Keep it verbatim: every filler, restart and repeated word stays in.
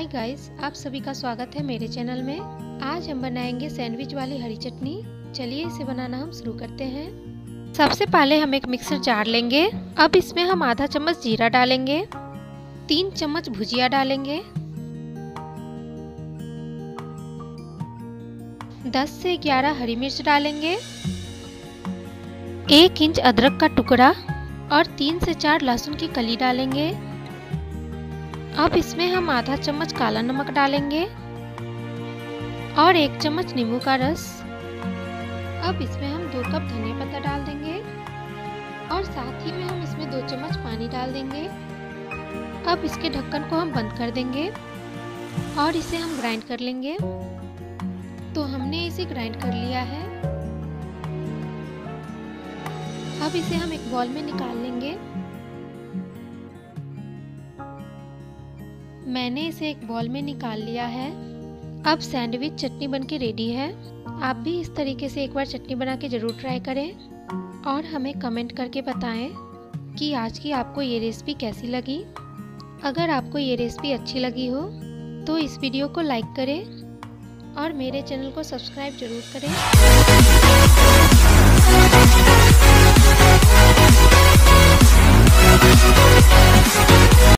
Guys, आप सभी का स्वागत है मेरे चैनल में। आज हम बनाएंगे सैंडविच वाली हरी चटनी। चलिए इसे बनाना हम शुरू करते हैं। सबसे पहले हम एक मिक्सर जार लेंगे। अब इसमें हम आधा चम्मच जीरा डालेंगे, तीन चम्मच भुजिया डालेंगे, दस से ग्यारह हरी मिर्च डालेंगे, एक इंच अदरक का टुकड़ा और तीन से चार लहसुन की कली डालेंगे। अब इसमें हम आधा चम्मच काला नमक डालेंगे और एक चम्मच नींबू का रस। अब इसमें हम दो कप धनिया पत्ता डाल देंगे और साथ ही में हम इसमें दो चम्मच पानी डाल देंगे। अब इसके ढक्कन को हम बंद कर देंगे और इसे हम ग्राइंड कर लेंगे। तो हमने इसे ग्राइंड कर लिया है। अब इसे हम एक बाउल में निकाल लेंगे। मैंने इसे एक बाउल में निकाल लिया है। अब सैंडविच चटनी बनके रेडी है। आप भी इस तरीके से एक बार चटनी बना के ज़रूर ट्राई करें और हमें कमेंट करके बताएं कि आज की आपको ये रेसिपी कैसी लगी। अगर आपको ये रेसिपी अच्छी लगी हो तो इस वीडियो को लाइक करें और मेरे चैनल को सब्सक्राइब जरूर करें।